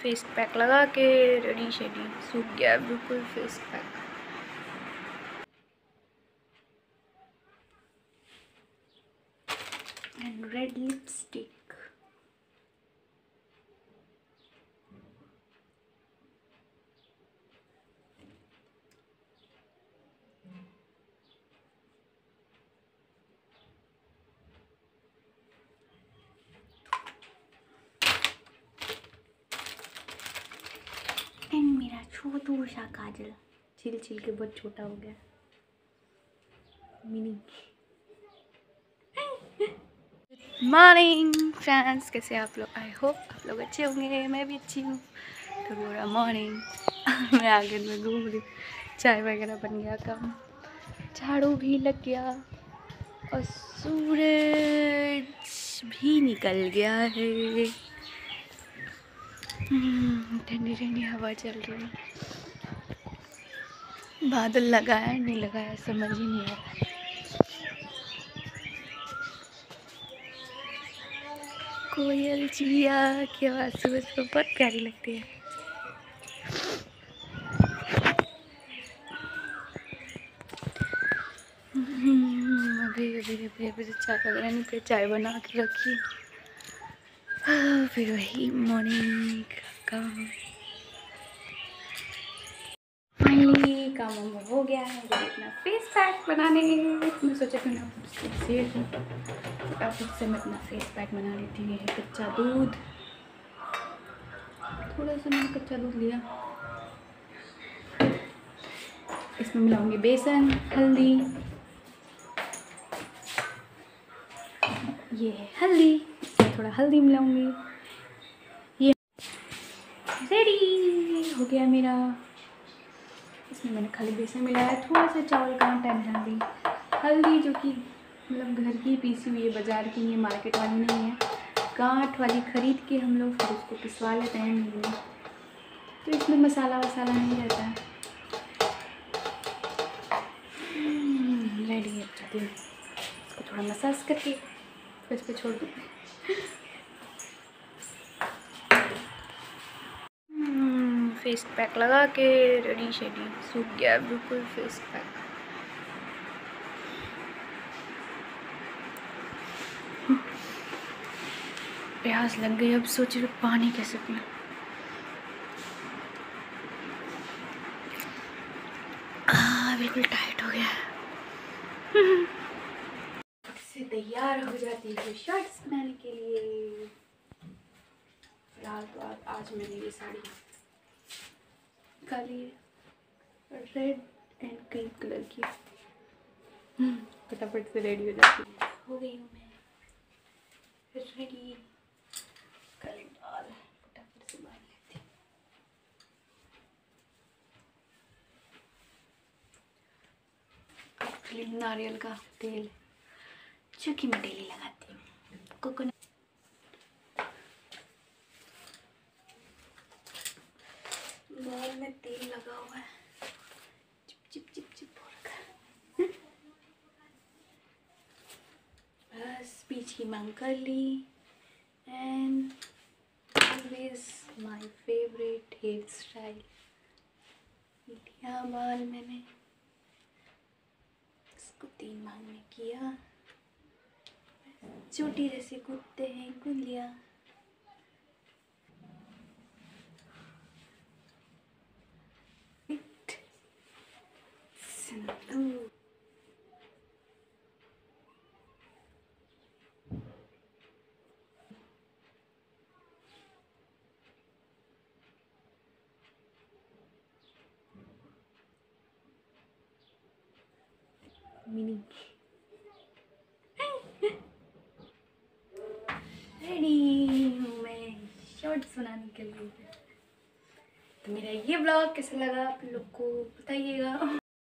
Face pack लगा के ready shady, सूख गया बिल्कुल face pack. And red lipstick. And मेरा छोटू सा काजल छिल छिल के बहुत छोटा हो गया, मिनी। मॉर्निंग फ्रेंड्स, कैसे आप लोग? आई होप आप लोग अच्छे होंगे, मैं भी अच्छी हूँ। तो पूरा मॉर्निंग मैं आंगन में घूम रही, चाय वगैरह बन गया, काम झाड़ू भी लग गया और सूरज भी निकल गया है। ठंडी ठंडी हवा चल रही है। बादल लगाया नहीं लगाया समझ ही नहीं आ रहा। कोयल चिड़िया की आवाज़ सुबह सुबह बहुत प्यारी लगती है। अभी चाय वगैरह नहीं पे, चाय बना के रखी, फिर वही मॉर्निंग का फाइनली काम हो गया है। मुझे अपना फेस पैक बनाने, मैं सोचा कि मैं फटाफट से मैं अपना फेस पैक बना लेती हूँ। ये है कच्चा दूध, थोड़ा सा मैंने कच्चा दूध लिया, इसमें मिलाऊंगी बेसन, हल्दी, ये है हल्दी, इसमें थोड़ा हल्दी मिलाऊंगी। ये रेडी हो गया मेरा। इसमें मैंने खाली बेसन मिलाया, थोड़ा सा चावल का आटा डाल दी, हल्दी जो कि मतलब घर की पीसी हुई है, बाज़ार की नहीं, मार्केट वाली नहीं है, गांठ वाली खरीद के हम लोग फिर उसको पिसवा लेते हैं मिल में। तो इसमें मसाला वसाला नहीं रहता है। रेडी है दूध, इसको थोड़ा मसाज करके फिर इस पर छोड़ दूँगी। फेस पैक लगा के रेडी शेडी, सूख गया बिल्कुल फेस पैक। प्यास लग गई, अब सोच रही पानी कैसे पीऊं। बिल्कुल टाइट हो गया। से तैयार हो जाती है शर्ट्स बनाने के लिए। फिलहाल तो आज मैंने ये साड़ी निकाली है, रेड एंड क्रीम कलर की। फटाफट से रेडी हो जाती है। हो गई हूँ मैं रेडी, कलर फटाफट से बांध लेती हूँ। नारियल का तेल जो कि मैं डेली लगाती हूँ, कोकोनट। बाल में तेल लगा हुआ है, चिप चिप चिप चिप हो रखा है। बस बीच की मांग कर ली। And always my favourite hair style, लिया बाल मैंने, इसको 3 मांग में किया, चोटी जैसे कूदते हैं कूद लिया। मिनी रेडी हूँ मैं शॉर्ट्स बनाने के लिए। तो मेरा ये ब्लॉग कैसा लगा आप लोग को बताइएगा।